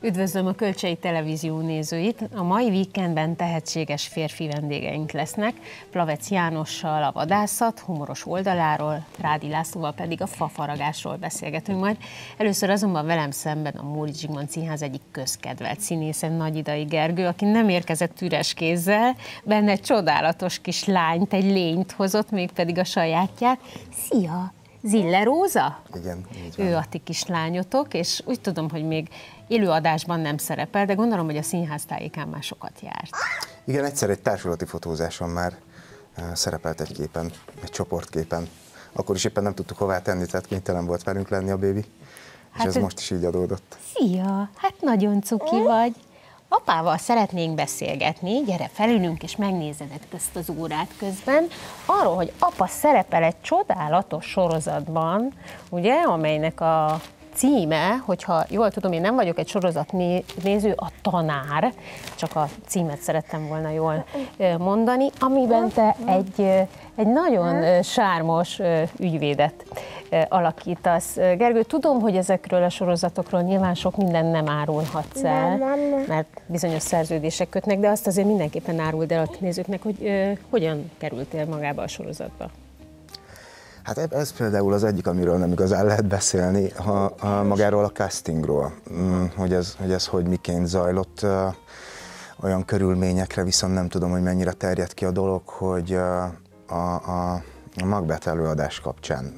Üdvözlöm a Kölcsei Televízió nézőit! A mai weekendben tehetséges férfi vendégeink lesznek, Plavec Jánossal a vadászat humoros oldaláról, Rádi Lászlóval pedig a fafaragásról beszélgetünk majd. Először azonban velem szemben a Móricz Zsigmond Színház egyik közkedvelt színésze, Nagyidai Gergő, aki nem érkezett üres kézzel, benne egy csodálatos kis lányt, egy lényt hozott, mégpedig a sajátját. Szia! Zille Róza? Igen, így van. Ő a ti kislányotok, és úgy tudom, hogy még élőadásban nem szerepel, de gondolom, hogy a színház tájékán már sokat járt. Igen, egyszer egy társulati fotózáson már szerepelt egy képen, egy csoportképen. Akkor is éppen nem tudtuk hová tenni, tehát kénytelen volt velünk lenni a bébi, és ez most is így adódott. Szia, hát nagyon cuki vagy. Apával szeretnénk beszélgetni, gyere felülünk és megnézed ezt az órát közben, arról, hogy apa szerepel egy csodálatos sorozatban, ugye, amelynek a címe, hogyha jól tudom, én nem vagyok egy sorozatnéző, a Tanár, csak a címet szerettem volna jól mondani, amiben te egy nagyon sármos ügyvédet alakítasz. Gergő, tudom, hogy ezekről a sorozatokról nyilván sok minden nem árulhatsz el, mert bizonyos szerződések kötnek, de azt azért mindenképpen áruld el a nézőknek, hogy hogyan kerültél magába a sorozatba. Hát ez például az egyik, amiről nem igazán lehet beszélni, magáról a castingról, hogy ez miként zajlott, olyan körülményekre viszont nem tudom, hogy mennyire terjedt ki a dolog, hogy a Macbeth előadás kapcsán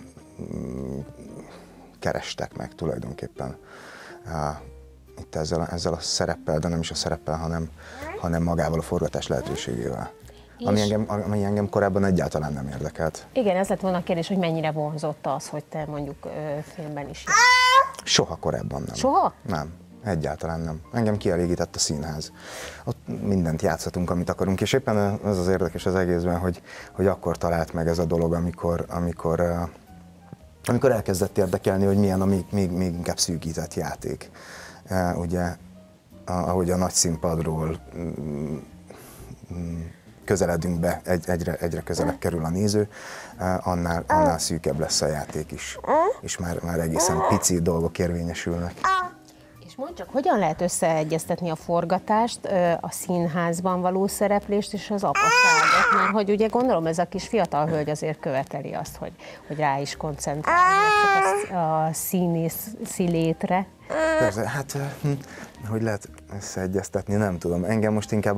kerestek meg tulajdonképpen itt ezzel a szereppel, de nem is a szereppel, hanem magával a forgatás lehetőségével. Ami engem korábban egyáltalán nem érdekelt. Igen, ez lett volna a kérdés, hogy mennyire vonzott az, hogy te mondjuk filmben is. Soha korábban nem. Soha? Nem, egyáltalán nem. Engem kielégített a színház. Ott mindent játszhatunk, amit akarunk, és éppen az az érdekes az egészben, hogy akkor talált meg ez a dolog, amikor elkezdett érdekelni, hogy milyen a még inkább szűkített játék. Ugye, ahogy a nagy színpadról közeledünk be, egyre közelebb kerül a néző, annál szűkebb lesz a játék is, és már egészen pici dolgok érvényesülnek. És mondd csak, hogyan lehet összeegyeztetni a forgatást, a színházban való szereplést és az apaságot? Mert hogy ugye gondolom, ez a kis fiatal hölgy azért követeli azt, hogy rá is koncentrálni, csak a színészi létre. Persze, hát hogy lehet összeegyeztetni, nem tudom. Engem most inkább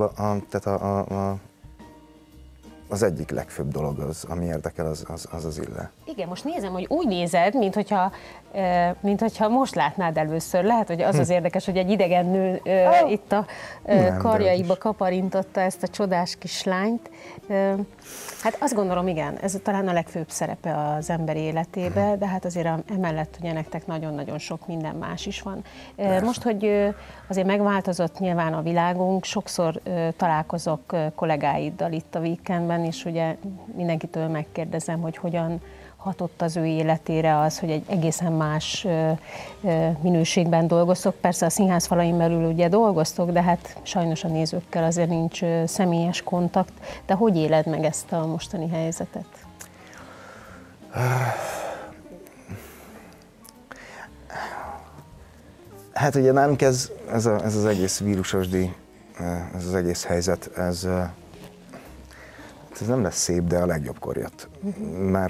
az egyik legfőbb dolog, ami érdekel, az Ille. Igen, most nézem, hogy úgy nézed, minthogyha most látnád először. Lehet, hogy az érdekes, hogy egy idegen nő itt a karjaiba kaparintotta ezt a csodás kislányt. Hát azt gondolom, igen, ez talán a legfőbb szerepe az ember életébe, de hát azért emellett ugye nektek nagyon-nagyon sok minden más is van. Most, hogy azért megváltozott nyilván a világunk, sokszor találkozok kollégáiddal itt a weekendben, és ugye mindenkitől megkérdezem, hogy hogyan hatott az ő életére az, hogy egy egészen más minőségben dolgoztok. Persze a színház falain belül ugye dolgoztok, de hát sajnos a nézőkkel azért nincs személyes kontakt. De hogy éled meg ezt a mostani helyzetet? Hát ugye nálunk ez az egész vírusosdi, ez az egész helyzet, ez nem lesz szép, de a legjobbkor jött. Mert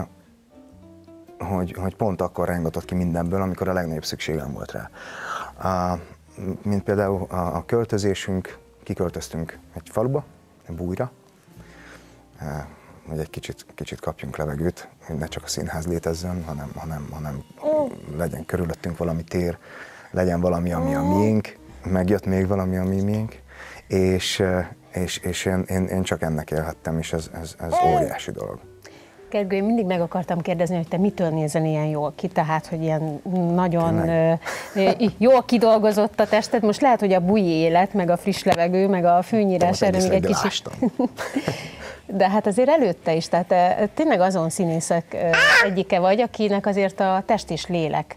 hogy pont akkor rángatott ki mindenből, amikor a legnagyobb szükségem volt rá. Mint például a költözésünk, kiköltöztünk egy faluba, Bújra, hogy egy kicsit kapjunk levegőt, hogy ne csak a színház létezzen, hanem legyen körülöttünk valami tér, legyen valami, ami a miénk, megjött még valami, ami miénk, és én csak ennek élhettem, és ez óriási dolog. Gergő, én mindig meg akartam kérdezni, hogy te mitől nézel ilyen jól ki, tehát, hogy ilyen nagyon jól kidolgozott a tested. Most lehet, hogy a bújj élet, meg a friss levegő, meg a fűnyírás erre még egy kicsit. De hát azért előtte is, tehát tényleg azon színészek egyike vagy, akinek azért a test és lélek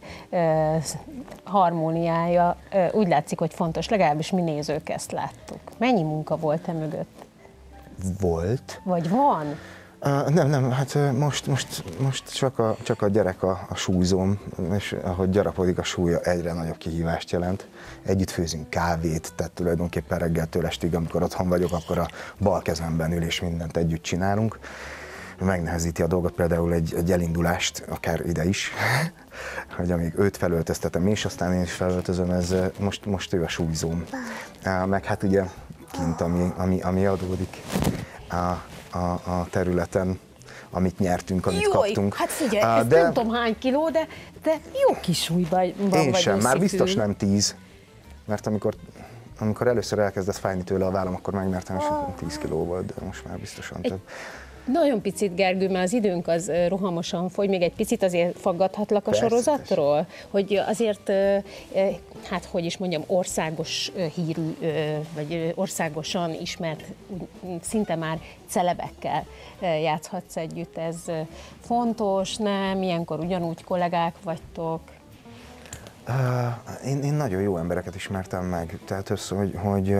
harmóniája úgy látszik, hogy fontos, legalábbis mi nézők ezt láttuk. Mennyi munka volt mögött? Volt. Vagy van? Nem, hát most csak a gyerek a súlyzóm, és ahogy gyarapodik a súlya, egyre nagyobb kihívást jelent. Együtt főzünk kávét, tehát tulajdonképpen reggeltől estig, amikor otthon vagyok, akkor a bal kezemben ül, és mindent együtt csinálunk. Megnehezíti a dolgot például egy elindulást, akár ide is, hogy amíg őt felöltöztetem, és aztán én is felöltözöm, ez most ő a súlyzóm. Meg hát ugye kint, ami adódik a területen, amit nyertünk, amit kaptunk. Hát figyelj, ez nem tudom hány kiló, de jó kis súlyban vagy. Én sem, már biztos nem 10, mert amikor először elkezdett fájni tőle a vállam, akkor megmertem, és 10 kiló volt, de most már biztosan több. Nagyon picit, Gergő, mert az időnk az rohamosan fogy, még egy picit azért faggathatlak a sorozatról, hogy azért, hát hogy is mondjam, országos hírű, vagy országosan ismert, szinte már celebekkel játszhatsz együtt. Ez fontos, nem? Ilyenkor ugyanúgy kollégák vagytok? Én nagyon jó embereket ismertem meg, tehát az, hogy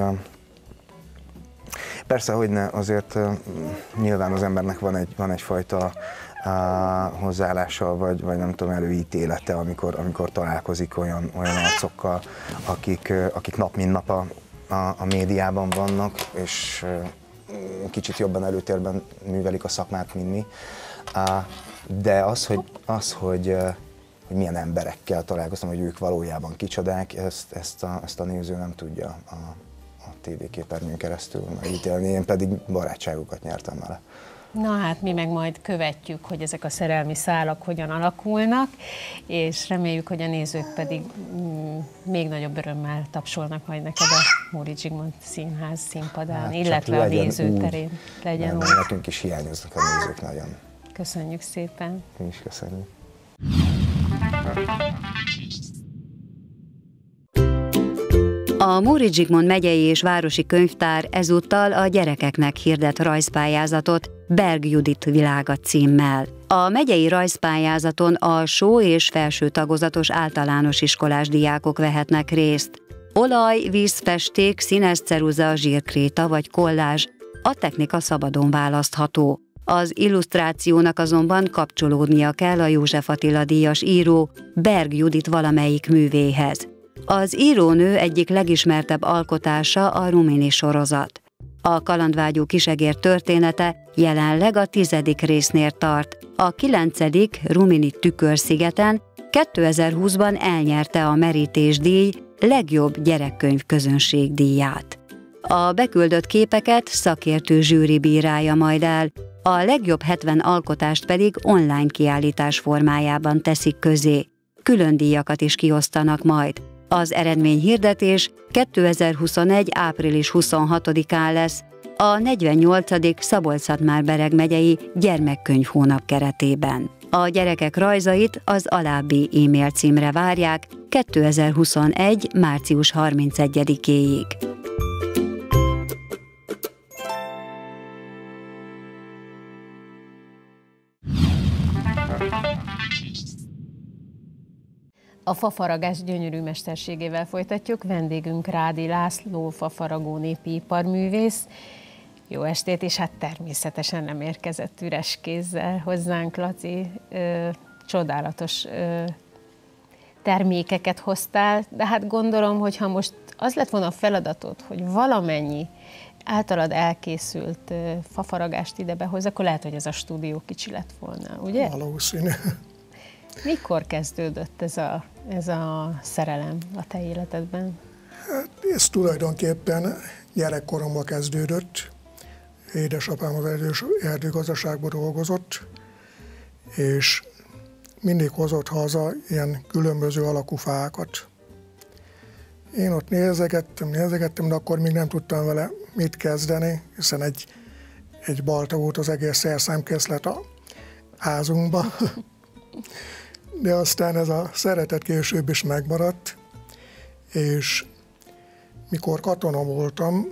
persze, hogy ne, azért nyilván az embernek van egyfajta hozzáállása, vagy nem tudom, előítélete, amikor találkozik olyan arcokkal, akik nap mint nap a médiában vannak, és kicsit jobban előtérben művelik a szakmát, mint mi. De hogy milyen emberekkel találkoztam, hogy ők valójában kicsodák, ezt a néző nem tudja a tévéképernyőn keresztül megítélni, én pedig barátságokat nyertem vele. Na hát mi meg majd követjük, hogy ezek a szerelmi szálak hogyan alakulnak, és reméljük, hogy a nézők pedig még nagyobb örömmel tapsolnak majd neked a Móricz Zsigmond Színház színpadán, hát, illetve a nézőterén. Legyen úgy. Nekünk is hiányoznak a nézők nagyon. Köszönjük szépen. Mi is köszönjük. A Móricz Zsigmond megyei és városi könyvtár ezúttal a gyerekeknek hirdet rajzpályázatot Berg Judit világa címmel. A megyei rajzpályázaton alsó és felső tagozatos általános iskolás diákok vehetnek részt. Olaj, vízfesték, színes ceruza, zsírkréta vagy kollázs, a technika szabadon választható. Az illusztrációnak azonban kapcsolódnia kell a József Attila díjas író Berg Judit valamelyik művéhez. Az írónő egyik legismertebb alkotása a Rumini sorozat. A kalandvágyó kisegér története jelenleg a 10. résznél tart. A 9. Rumini Tükörszigeten 2020-ban elnyerte a Merítés díj legjobb gyerekkönyv közönségdíját. A beküldött képeket szakértő zsűri bírálja majd el, a legjobb 70 alkotást pedig online kiállítás formájában teszik közé. Külön díjakat is kiosztanak majd. Az eredményhirdetés 2021. április 26-án lesz a 48. Szabolcs-Szatmár-Bereg megyei gyermekkönyv hónap keretében. A gyerekek rajzait az alábbi e-mail címre várják 2021. március 31-éig. A fafaragás gyönyörű mesterségével folytatjuk. Vendégünk Rádi László, fafaragó népi iparművész. Jó estét, és hát természetesen nem érkezett üres kézzel hozzánk, Laci. Csodálatos termékeket hoztál, de hát gondolom, hogy ha most az lett volna a feladatod, hogy valamennyi általad elkészült fafaragást ide behoz, akkor lehet, hogy ez a stúdió kicsi lett volna, ugye? Valószínű. Mikor kezdődött ez a szerelem a te életedben? Hát ez tulajdonképpen gyerekkoromban kezdődött. Édesapám az erdőgazdaságban dolgozott, és mindig hozott haza ilyen különböző alakú fákat. Én ott nézegettem, de akkor még nem tudtam vele mit kezdeni, hiszen egy balta volt az egész szerszámkészlet a házunkba. De aztán ez a szeretet később is megmaradt, és mikor katona voltam,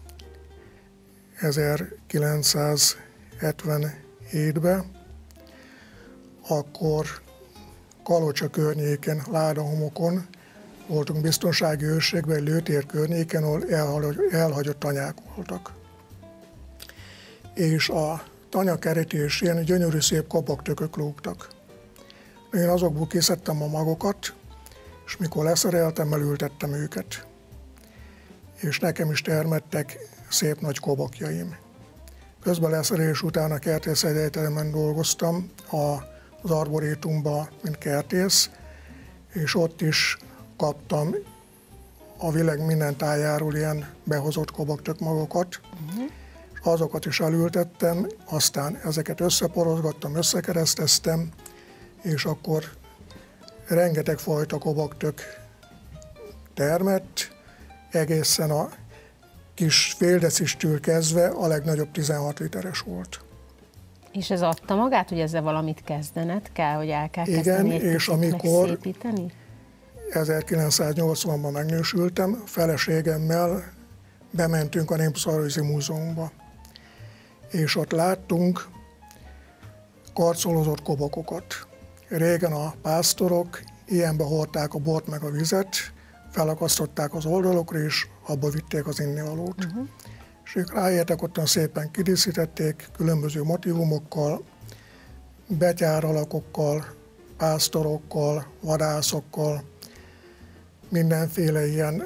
1977-ben, akkor Kalocsa környéken, Ládahomokon voltunk biztonsági őrségben, egy lőtér környéken, ahol elhagyott tanyák voltak. És a tanyakerítésén gyönyörű szép kobaktökök lógtak. Én azokból kiszedtem a magokat, és mikor leszereltem, elültettem őket. És nekem is termettek szép nagy kobakjaim. Közben leszerelés után a Kertészeti Egyetemen dolgoztam az arborétumban, mint kertész, és ott is kaptam a világ minden tájáról ilyen behozott kobaktök magokat. Azokat is elültettem, aztán ezeket összeporozgattam, összekereszteztem, és akkor rengeteg fajta kobaktök termett, egészen a kis féldecistől kezdve a legnagyobb 16 literes volt. És ez adta magát, hogy ezzel valamit kezdened kell, hogy el kell igen, kezdeni egy és amikor megszépíteni? 1980-ban megnősültem, feleségemmel bementünk a Népszarvaszi Múzeumba, és ott láttunk karcolózott kobakokat. Régen a pásztorok ilyenbe hordták a bort meg a vizet, felakasztották az oldalokra, és abba vitték az innivalót. És ők ráértek, ottan szépen kidíszítették különböző motivumokkal, betyáralakokkal, pásztorokkal, vadászokkal, mindenféle ilyen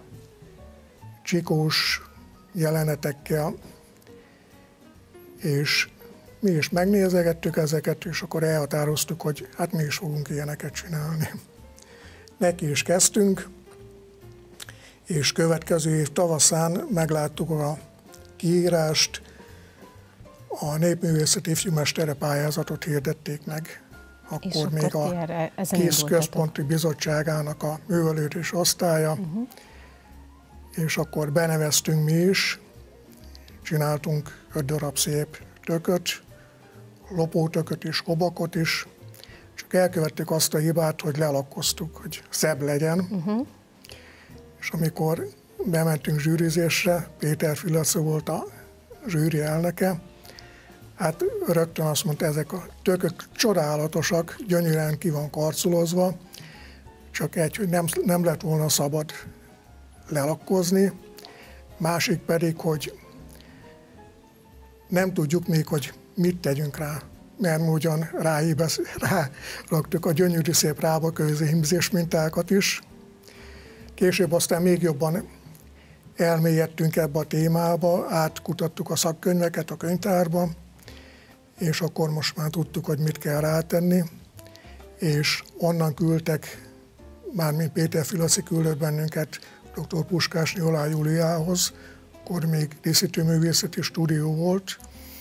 csikós jelenetekkel, és mi is megnézegettük ezeket, és akkor elhatároztuk, hogy hát mi is fogunk ilyeneket csinálni. Neki is kezdtünk, és következő év tavaszán megláttuk a kiírást, a Népművészeti Ifjúmestere pályázatot hirdették meg. Akkor még a KISZ Központi Bizottságának a művelődés osztálya, és akkor beneveztünk mi is, csináltunk 5 darab szép tököt, lopótököt is, kobakot is, csak elkövettük azt a hibát, hogy lelakkoztuk, hogy szebb legyen. És amikor bementünk zsűrizésre, Péter Filaci volt a zsűri elnöke, hát rögtön azt mondta, ezek a tökök csodálatosak, gyönyörűen ki van karcolozva, csak egy, hogy nem lett volna szabad lelakkozni, másik pedig, hogy nem tudjuk még, hogy mit tegyünk rá, mert ugyan ráraktuk a gyönyörű szép rábakőzi hímzés mintákat is. Később aztán még jobban elmélyedtünk ebbe a témába, átkutattuk a szakkönyveket a könyvtárba, és akkor most már tudtuk, hogy mit kell rátenni, és onnan küldtek, mármint Péter Filaci küldött bennünket dr. Puskásné Olá Júliához, akkor még díszítőművészeti stúdió volt,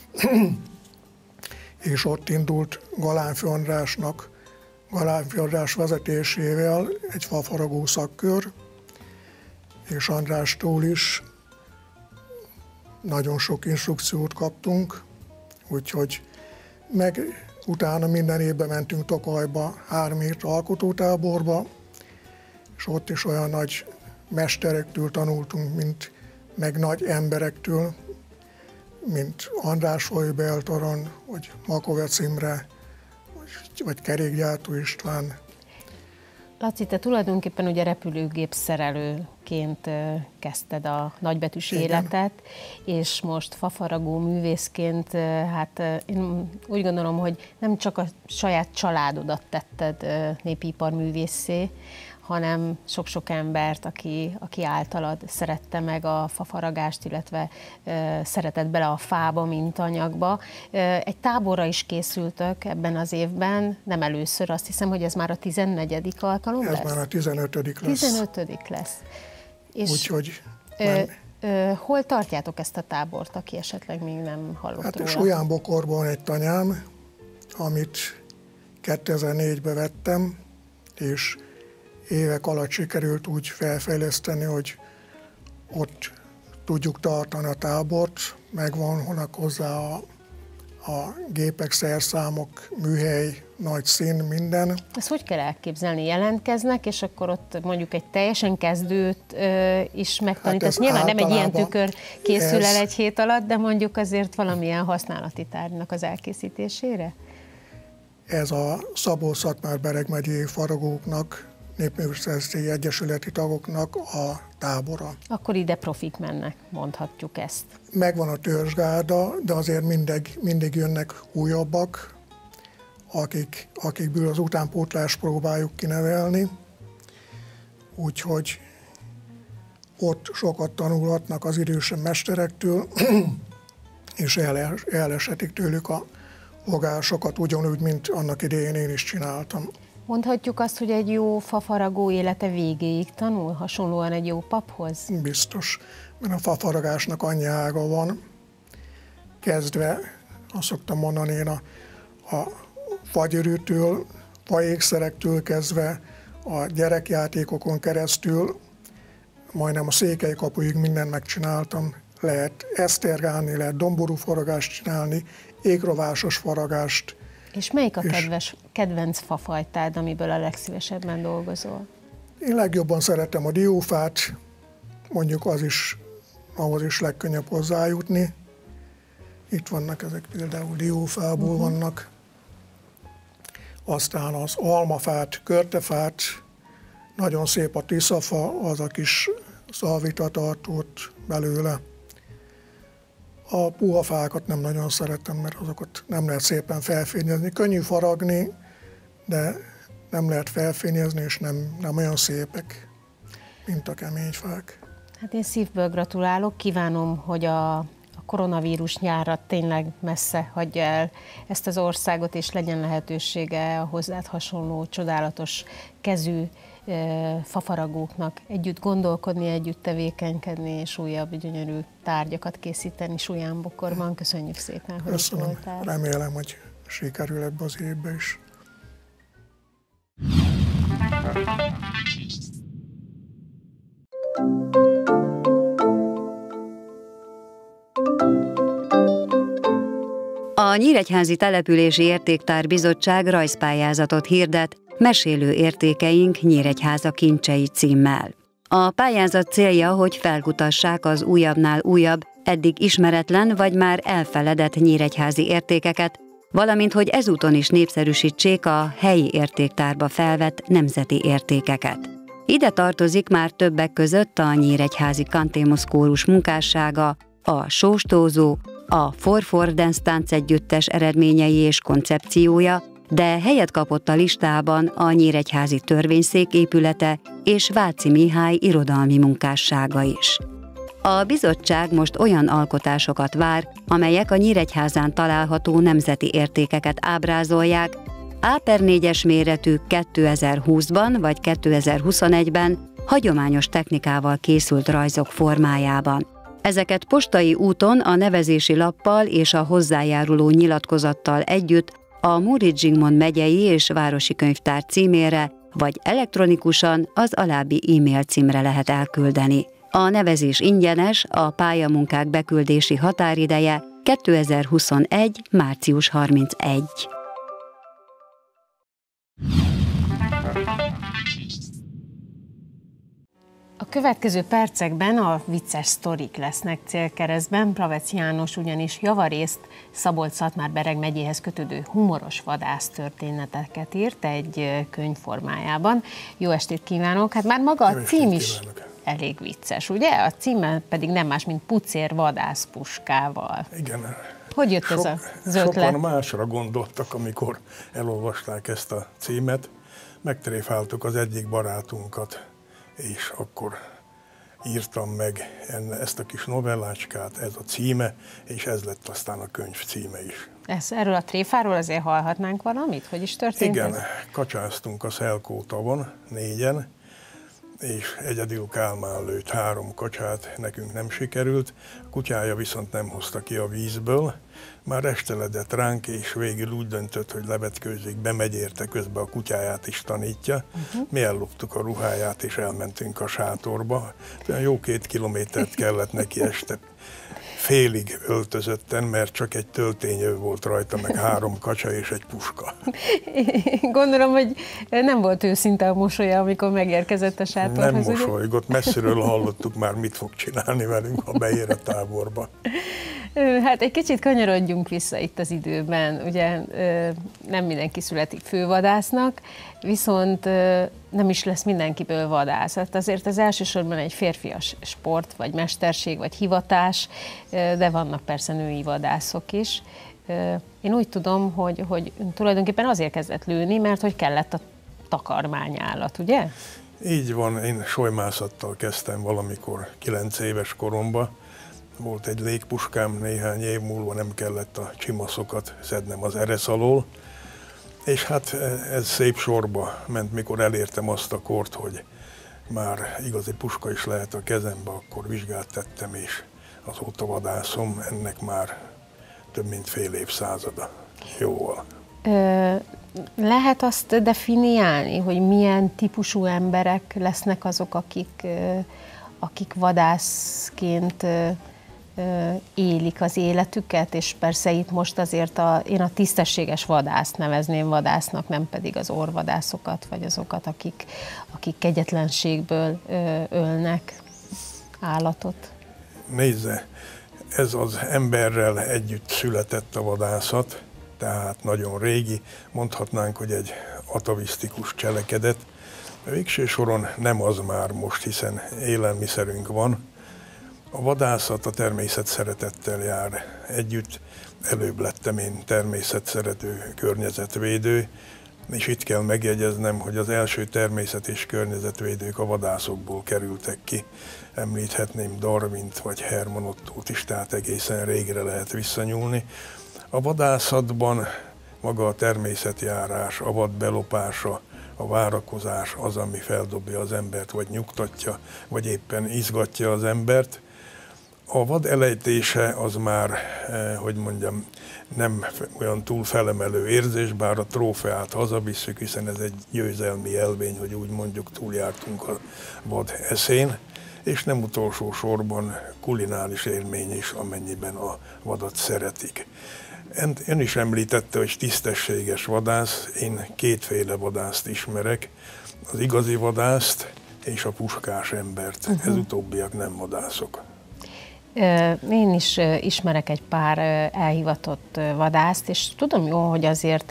és ott indult Galánfi Andrásnak, Galánfi András vezetésével egy fafaragó szakkör, és Andrástól is nagyon sok instrukciót kaptunk, úgyhogy meg utána minden évben mentünk Tokajba 3 hétre alkotótáborba, és ott is olyan nagy mesterektől tanultunk, meg nagy emberektől, mint András Hojbeltaron, vagy Makovec Imre, vagy Kerékgyártó István. Laci, te tulajdonképpen ugye repülőgép szerelőként kezdted a nagybetűs életet, és most fafaragó művészként, hát én úgy gondolom, hogy nem csak a saját családodat tetted népiparművésszé, hanem sok-sok embert, aki általad szerette meg a fafaragást, illetve szeretett bele a fába, mint anyagba. Egy táborra is készültök ebben az évben, nem először, azt hiszem, hogy ez már a 14. alkalom lesz? Ez már a 15. lesz. 15. lesz. És úgyhogy hol tartjátok ezt a tábort, aki esetleg még nem hallott hát róla? Sólyánbokorban egy tanyám, amit 2004-ben vettem, és évek alatt sikerült úgy felfejleszteni, hogy ott tudjuk tartani a tábort, megvannak hozzá a gépek, szerszámok, műhely, nagy szín, minden. Ezt hogy kell elképzelni? Jelentkeznek, és akkor ott mondjuk egy teljesen kezdőt is megtanítasz. Hát nyilván nem egy ilyen tükör készül el egy hét alatt, de mondjuk azért valamilyen használati tárgynak az elkészítésére? Ez a Szabolcs-Szatmár-Bereg megyei faragóknak Népművészeti Egyesületi tagoknak a tábora. Akkor ide profik mennek, mondhatjuk ezt. Megvan a törzsgárda, de azért mindig jönnek újabbak, akikből az utánpótlást próbáljuk kinevelni. Úgyhogy ott sokat tanulhatnak az idősebb mesterektől, és eleshetik tőlük a fogásokat, ugyanúgy, mint annak idején én is csináltam. Mondhatjuk azt, hogy egy jó fafaragó élete végéig tanul, hasonlóan egy jó paphoz? Biztos, mert a fafaragásnak annyi ága van, kezdve, azt szoktam mondani én, a fagyörűtől, faékszerektől kezdve, a gyerekjátékokon keresztül, majdnem a Székelykapuig mindent megcsináltam. Lehet esztergálni, lehet domború faragást csinálni, égrovásos faragást. És melyik a kedvenc fafajtád, amiből a legszívesebben dolgozol? Én legjobban szeretem a diófát, mondjuk ahhoz is legkönnyebb hozzájutni. Itt vannak ezek, például diófából vannak. Aztán az almafát, körtefát, nagyon szép a tiszafa, az a kis szalvitatartót belőle. A puha fákat nem nagyon szeretem, mert azokat nem lehet szépen felfényezni. Könnyű faragni, de nem lehet felfényezni, és nem olyan szépek, mint a kemény fák. Hát én szívből gratulálok, kívánom, hogy a koronavírus nyárra tényleg messze hagyja el ezt az országot, és legyen lehetősége a hozzád hasonló csodálatos kezű fafaragóknak együtt gondolkodni, együtt tevékenykedni, és újabb gyönyörű tárgyakat készíteni Suján-Bokorban. Köszönjük szépen, hogy itt voltál. Remélem, hogy sikerül ebbe az évbe is. A Nyíregyházi Települési Értéktár Bizottság rajzpályázatot hirdet Mesélő értékeink Nyíregyháza kincsei címmel. A pályázat célja, hogy felkutassák az újabbnál újabb, eddig ismeretlen vagy már elfeledett nyíregyházi értékeket, valamint hogy ezúton is népszerűsítsék a helyi értéktárba felvett nemzeti értékeket. Ide tartozik már többek között a nyíregyházi Kantémus kórus munkássága, a Sóstózó, a Forfor Dance táncegyüttes eredményei és koncepciója, de helyet kapott a listában a Nyíregyházi Törvényszék épülete és Váci Mihály irodalmi munkássága is. A bizottság most olyan alkotásokat vár, amelyek a Nyíregyházán található nemzeti értékeket ábrázolják, A/4-es méretű 2020-ban vagy 2021-ben hagyományos technikával készült rajzok formájában. Ezeket postai úton a nevezési lappal és a hozzájáruló nyilatkozattal együtt a Móricz Zsigmond megyei és városi könyvtár címére, vagy elektronikusan az alábbi e-mail címre lehet elküldeni. A nevezés ingyenes, a pályamunkák beküldési határideje 2021. március 31. A következő percekben a vicces sztorik lesznek célkeresztben. Pravec János ugyanis javarészt Szabolcs-Szatmár-Bereg megyéhez kötődő humoros vadász történeteket írt egy könyv formájában. Jó estét kívánok! Hát már maga a cím is elég vicces, ugye? A címe pedig nem más, mint Pucér vadászpuskával. Igen. Hogy jött ez az ötlet? Sokan másra gondoltak, amikor elolvasták ezt a címet. Megtréfáltuk az egyik barátunkat, és akkor írtam meg ezt a kis novellácskát, ez a címe, és ez lett aztán a könyv címe is. Erről a tréfáról azért hallhatnánk valamit? Hogy is történt? Igen, ez? kacsáztunk a Szelkó tavon, 4-en, és egyedül Kálmán lőtt 3 kacsát, nekünk nem sikerült, a kutyája viszont nem hozta ki a vízből, már esteledett ránk, és végül úgy döntött, hogy levetkőzik, bemegy érte, közben a kutyáját is tanítja. Mi elloptuk a ruháját, és elmentünk a sátorba. Olyan jó 2 kilométert kellett neki este. Félig öltözötten, mert csak egy töltényő volt rajta, meg 3 kacsa és egy puska. Gondolom, hogy nem volt őszinte a mosolya, amikor megérkezett a sátorhoz. Nem mosolygott, messziről hallottuk már, mit fog csinálni velünk, ha beér a táborba. Hát egy kicsit kanyarodjunk vissza itt az időben. Ugye nem mindenki születik fővadásznak, viszont nem is lesz mindenkiből vadász. Hát azért ez elsősorban egy férfias sport, vagy mesterség, vagy hivatás, de vannak persze női vadászok is. Én úgy tudom, hogy tulajdonképpen azért kezdett lőni, mert hogy kellett a takarmányállat, ugye? Így van, én solymászattal kezdtem valamikor 9 éves koromban. Volt egy légpuskám, néhány év múlva nem kellett a csimaszokat szednem az eresz alól. És hát ez szép sorba ment, mikor elértem azt a kort, hogy már igazi puska is lehet a kezembe, akkor vizsgát tettem, és azóta vadászom, ennek már több mint fél évszázada. Jóval. Lehet azt definiálni, hogy milyen típusú emberek lesznek azok, akik vadászként élik az életüket, és persze itt most azért én a tisztességes vadászt nevezném vadásznak, nem pedig az orvadászokat, vagy azokat, akik kegyetlenségből ölnek állatot. Nézze, ez az emberrel együtt született a vadászat, tehát nagyon régi, mondhatnánk, hogy egy atavisztikus cselekedet. Végső soron nem az már most, hiszen élelmiszerünk van. A vadászat a természet szeretettel jár együtt. Előbb lettem én természetszerető, környezetvédő, és itt kell megjegyeznem, hogy az első természet és környezetvédők a vadászokból kerültek ki. Említhetném Darwint vagy Hermann Ottót is, tehát egészen régre lehet visszanyúlni. A vadászatban maga a természetjárás, a vad belopása, a várakozás az, ami feldobja az embert, vagy nyugtatja, vagy éppen izgatja az embert. A vad elejtése az már, hogy mondjam, nem olyan túl felemelő érzés, bár a trófeát hazavisszük, hiszen ez egy győzelmi jelvény, hogy úgy mondjuk túljártunk a vad eszén, és nem utolsó sorban kulináris élmény is, amennyiben a vadat szeretik. Ön is említette, hogy tisztességes vadász, én kétféle vadászt ismerek, az igazi vadászt és a puskás embert, ez utóbbiak nem vadászok. Én is ismerek egy pár elhivatott vadászt, és tudom jó, hogy azért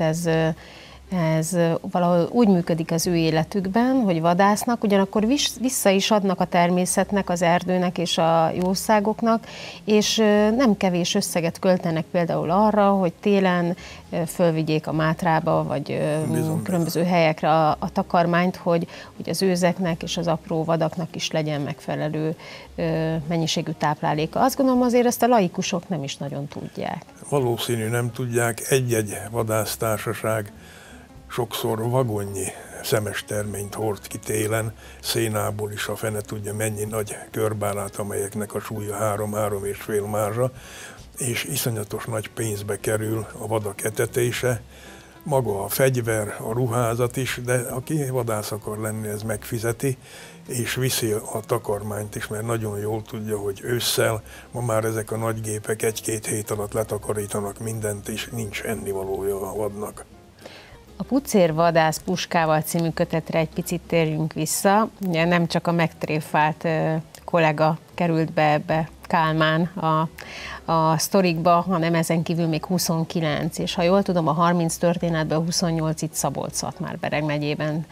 ez valahol úgy működik az ő életükben, hogy vadásznak, ugyanakkor vissza is adnak a természetnek, az erdőnek és a jószágoknak, és nem kevés összeget költenek például arra, hogy télen fölvigyék a Mátrába, vagy különböző helyekre a takarmányt, hogy az őzeknek és az apró vadaknak is legyen megfelelő mennyiségű tápláléka. Azt gondolom, azért ezt a laikusok nem is nagyon tudják. Valószínű nem tudják, egy-egy vadásztársaság sokszor vagonnyi szemes terményt hord ki télen, szénából is a fene tudja mennyi nagy körbálát, amelyeknek a súlya 3-3,5 mázsa, és iszonyatos nagy pénzbe kerül a vadak etetése, maga a fegyver, a ruházat is, de aki vadász akar lenni, ez megfizeti, és viszi a takarmányt is, mert nagyon jól tudja, hogy ősszel ma már ezek a nagy gépek 1-2 hét alatt letakarítanak mindent, és nincs ennivalója a vadnak. A Pucér vadász puskával című kötetre egy picit térjünk vissza. Ugye nem csak a megtréfált kollega került be ebbe, Kálmán a sztorikba, hanem ezen kívül még 29, és ha jól tudom, a 30 történetből 28 itt Szabolcs-Szatmár-Bereg megyében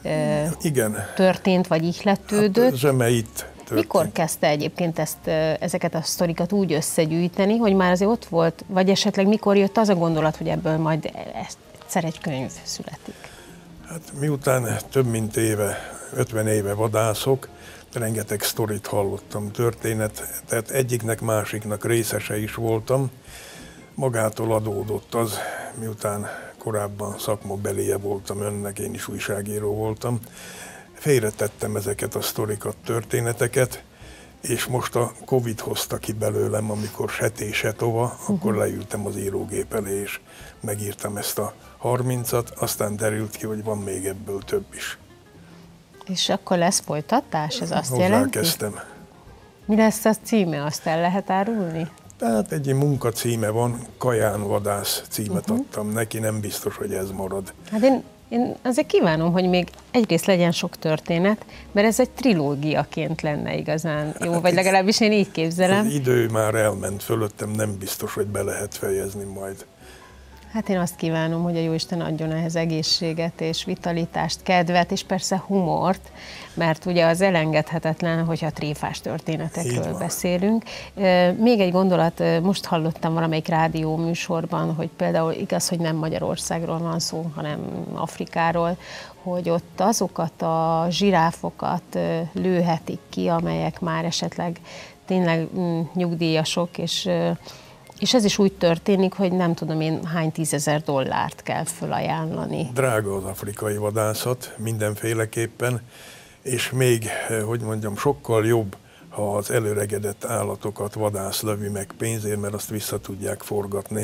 történt, vagy ihletődött. Hát, zseme itt történt. Mikor kezdte egyébként ezeket a sztorikat úgy összegyűjteni, hogy már azért ott volt, vagy esetleg mikor jött az a gondolat, hogy ebből majd egyszer egy könyv születik? Hát miután több mint 50 éve vadászok, rengeteg sztorit hallottam, tehát egyiknek, másiknak részese is voltam. Magától adódott az, miután korábban szakmabelije voltam önnek, én is újságíró voltam. Félretettem ezeket a sztorikat, történeteket, és most a Covid hozta ki belőlem, amikor se tova, akkor leültem az írógép elé, és megírtam ezt a 30-at, aztán derült ki, hogy van még ebből több is. És akkor lesz folytatás? Ez azt jelenti? Kezdtem. Mi lesz a címe? Azt el lehet árulni? Tehát egy munkacíme van, kajánvadász címet adtam neki, nem biztos, hogy ez marad. Hát én azért kívánom, hogy még egyrészt legyen sok történet, mert ez egy trilógiaként lenne igazán jó, vagy legalábbis én így képzelem. Az idő már elment fölöttem, nem biztos, hogy be lehet fejezni majd. Hát én azt kívánom, hogy a Jóisten adjon ehhez egészséget és vitalitást, kedvet, és persze humort, mert ugye az elengedhetetlen, hogyha tréfás történetekről beszélünk. Még egy gondolat, most hallottam valamelyik rádió műsorban, hogy például igaz, hogy nem Magyarországról van szó, hanem Afrikáról, hogy ott azokat a zsiráfokat lőhetik ki, amelyek már esetleg tényleg nyugdíjasok, és ez is úgy történik, hogy nem tudom én hány $10,000 kell fölajánlani. Drága az afrikai vadászat mindenféleképpen, és még, hogy mondjam, sokkal jobb, ha az előregedett állatokat vadász lövi meg pénzért, mert azt vissza tudják forgatni,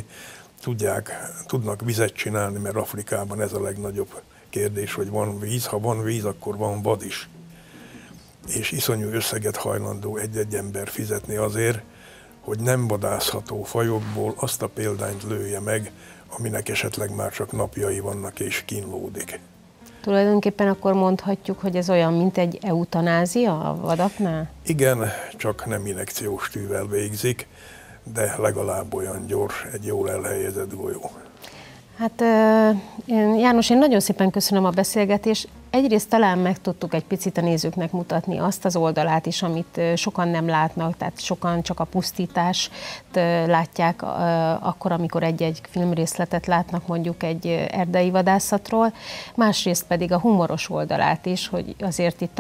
tudnak vizet csinálni, mert Afrikában ez a legnagyobb kérdés, hogy van víz. Ha van víz, akkor van vad is. És iszonyú összeget hajlandó egy-egy ember fizetni azért, hogy nem vadászható fajokból azt a példányt lője meg, aminek esetleg már csak napjai vannak és kínlódik. Tulajdonképpen akkor mondhatjuk, hogy ez olyan, mint egy eutanázia a vadaknál? Igen, csak nem injekciós tűvel végzik, de legalább olyan gyors, egy jól elhelyezett golyó. Hát János, én nagyon szépen köszönöm a beszélgetést. Egyrészt talán meg tudtuk egy picit a nézőknek mutatni azt az oldalát is, amit sokan nem látnak, tehát sokan csak a pusztítást látják akkor, amikor egy-egy filmrészletet látnak mondjuk egy erdei vadászatról. Másrészt pedig a humoros oldalát is, hogy azért itt a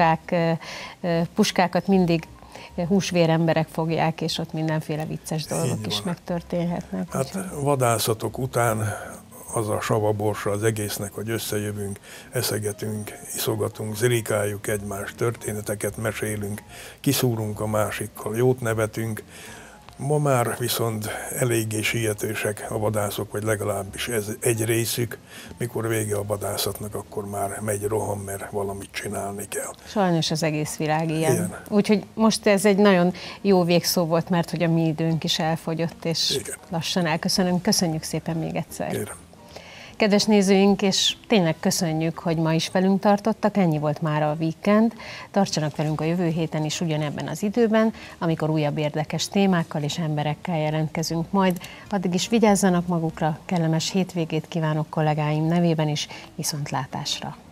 puskákat mindig húsvér emberek fogják, és ott mindenféle vicces dolgok is megtörténhetnek. Hát vadászatok után az a savaborsa az egésznek, hogy összejövünk, eszegetünk, iszogatunk, zrikáljuk egymást, történeteket mesélünk, kiszúrunk a másikkal, jót nevetünk. Ma már viszont eléggé sietősek a vadászok, vagy legalábbis ez egy részük, mikor vége a vadászatnak, akkor már megy roham, mert valamit csinálni kell. Sajnos az egész világ ilyen. Úgyhogy most ez egy nagyon jó végszó volt, mert hogy a mi időnk is elfogyott, és lassan elköszönünk. Köszönjük szépen még egyszer. Kérem. Kedves nézőink, és tényleg köszönjük, hogy ma is velünk tartottak, ennyi volt már a Weekend. Tartsanak velünk a jövő héten is ugyanebben az időben, amikor újabb érdekes témákkal és emberekkel jelentkezünk majd. Addig is vigyázzanak magukra, kellemes hétvégét kívánok kollégáim nevében is, viszontlátásra!